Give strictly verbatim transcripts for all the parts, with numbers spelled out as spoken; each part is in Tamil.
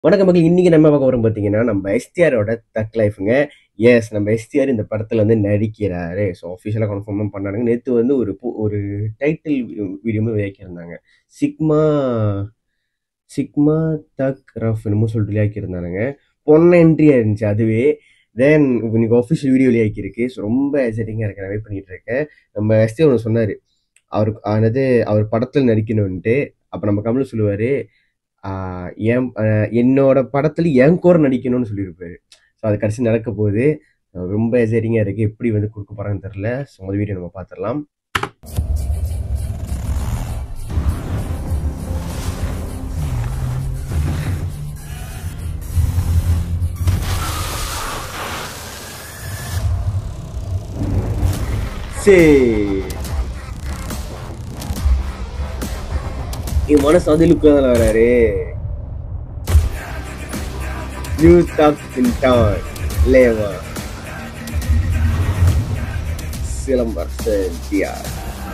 வணக்கம் மக்கள். இன்னைக்கு நம்ம பார்க்க வரோம் பார்த்தீங்கன்னா, நம்ம எஸ்டிஆரோட தக் லைஃப்ங்க. எஸ், நம்ம எஸ்டிஆர் இந்த படத்துல வந்து நடிக்கிறாரு. ஸோ அஃபிஷியலா கன்ஃபார்மும் பண்ணானுங்க. நேத்து வந்து ஒரு பு ஒரு டைட்டில் வீ வீடியோவும் வெளியாக்கியிருந்தாங்க. சிக்மா சிக்மா தக் ரஃப் என்னமோ சொல்லிட்டு வெளியாக்கியிருந்தானுங்க. பொன்ன என்ட்ரியா இருந்துச்சு அதுவே. தென் இன்னைக்கு ஆஃபிஷியல் வீடியோ வெளியாகியிருக்கு. ஸோ ரொம்ப எக்ஸைட்டிங்கா இருக்கு. நான் வெயிட் பண்ணிட்டு இருக்கேன். நம்ம எஸ்டிஆர் ஒண்ணு சொன்னாரு. அவருக்கு ஆனது அவர் படத்துல நடிக்கணுன்ட்டு. அப்ப நம்ம கமலு சொல்லுவாரு, ஆ, என் அஹ், என்னோட படத்துல என் கூட நடிக்கணும்னு சொல்லியிருப்பாரு. ஸோ அது கடைசி நடக்க போகுது. அஹ் ரொம்ப எக்ஸைட்டிங்கா இருக்கு. எப்படி வந்து கொடுக்க போறாங்கன்னு தெரியல. ஸோ முதல் வீடியோ நம்ம பார்த்துடலாம். சரி, என் மனசு அதே லுக்கில் தான் வராரு. நியூ டாக் டான் லேவா Silambarasan TR.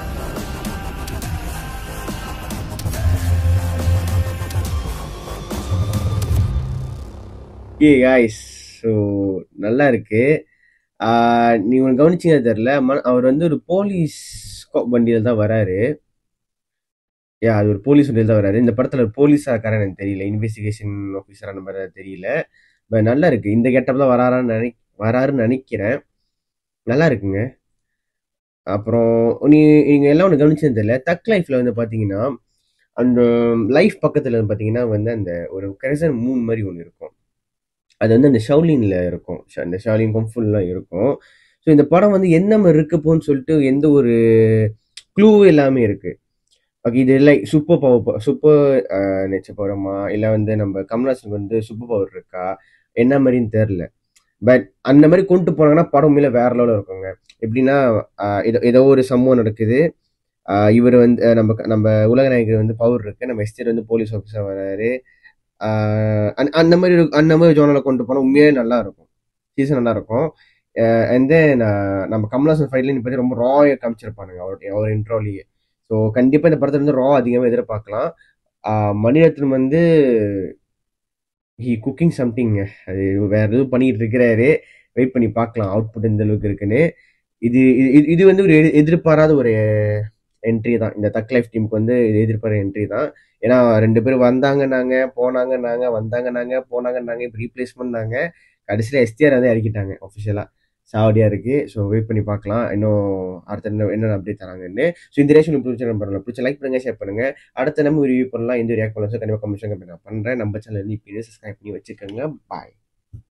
Hey guys, so நல்லா இருக்கு. ஆஹ் நீ உனக்கு கவனிச்சீங்க தெரியல, ம- அவர் வந்து ஒரு போலீஸ் வண்டியில தான் வராரு. யா, அது ஒரு போலீஸ் வண்டியில தான் வராரு. இந்த படத்துல ஒரு போலீஸாக்காரன் எனக்கு தெரியல, இன்வெஸ்டிகேஷன் ஆஃபீஸர் அந்த மாதிரி தெரியல. பட் நல்லா இருக்கு. இந்த கெட்டப்ல வராரான்னு நினை வராருன்னு நினைக்கிறேன். நல்லா இருக்குங்க. அப்புறம் நீ நீங்க எல்லாம் ஒன்று கவனிச்சது தெரியல, தக் லைஃப்ல வந்து பாத்தீங்கன்னா அந்த லைஃப் பக்கத்துல வந்து பாத்தீங்கன்னா வந்து அந்த ஒரு கரைசன் மூன் மாதிரி ஒன்று இருக்கும். அது வந்து அந்த ஷவுலின்ல இருக்கும். ஷ- அந்த ஷாலின் கம்ஃபுல்லாம் இருக்கும். ஸோ இந்த படம் வந்து என்ன மாதிரி இருக்க போன்னு சொல்லிட்டு எந்த ஒரு க்ளூ எல்லாமே இருக்கு. ஓகே, இது like super power, super nature பவரமா, இல்லை வந்து நம்ம கமல்ஹாசனுக்கு வந்து சூப்பர் பவர் இருக்கா, என்ன மாதிரின்னு தெரில. பட் அந்த மாதிரி கொண்டு போனாங்கன்னா படம் உண்மையில வேற லெவலில் இருக்குங்க. எப்படின்னா, ஆஹ் ஏதோ ஏதோ ஒரு சம்பவம் நடக்குது. ஆஹ் இவர் வந்து அஹ் நம்ம நம்ம உலக நாயகர் வந்து பவர் இருக்கு, நம்ம எஸ்டேட் வந்து போலீஸ் ஆஃபீஸர் வராரு. ஆஹ் அந்த அந்த மாதிரி ஒரு- அந்த மாதிரி ஜோனலை கொண்டு போனால் உண்மையே நல்லா இருக்கும். சீசன் நல்லா இருக்கும். அண்ட் தென் நம்ம கமல்ஹாசன் ஃபைட்ல நீ பத்தி ரொம்ப ராய காமிச்சிருப்பானுங்க அவருடைய அவர் இன்ட்ரோலயே. ஸோ கண்டிப்பா இந்த படத்துல இருந்து ரா அதிகமாக எதிர்பார்க்கலாம். ஆஹ் மணிரத்னம் வந்து ஹி குக்கிங் சம்திங். அது வேற எதுவும் பண்ணிட்டு இருக்கிறாரு. வெயிட் பண்ணி பார்க்கலாம் அவுட்புட் எந்த அளவுக்கு இருக்குன்னு. இது இது இது வந்து ஒரு எதிர்- எதிர்பாராத ஒரு என்ட்ரி தான். இந்த தக் லைஃப் டீமுக்கு வந்து இது எதிர்பாராத என்ட்ரி தான். ஏன்னா ரெண்டு பேரும் வந்தாங்கன்னாங்க, போனாங்கன்னாங்க, வந்தாங்கன்னாங்க, போனாங்கன்னாங்க, இப்போ ரீப்ளேஸ்மெண்ட்னாங்க. கடைசியில் எஸ்டிஆர் வந்து இறக்கிட்டாங்க ஒஃபிஷியலா. சாவடியா இருக்கு. ஸோ வெயிட் பண்ணி பார்க்கலாம் இன்னும் அடுத்த என்ன என்னென்ன அப்டேட் தராங்கன்னு. ஸோ இந்த ரேஷன் பிடிச்ச நம்பர் பிடிச்ச லைக் பண்ணுங்க, ஷேர் பண்ணுங்க. அடுத்த நம்ம ரிவ்யூ பண்ணலாம். எந்த ரியாக்ட் பண்ணலாம் கண்டிப்பாக கமிஷன் நான் பண்றேன். நம்ம சேனல் இப்போ சப்ஸ்கிரைப் பண்ணி வச்சுக்கோங்க. பாய்.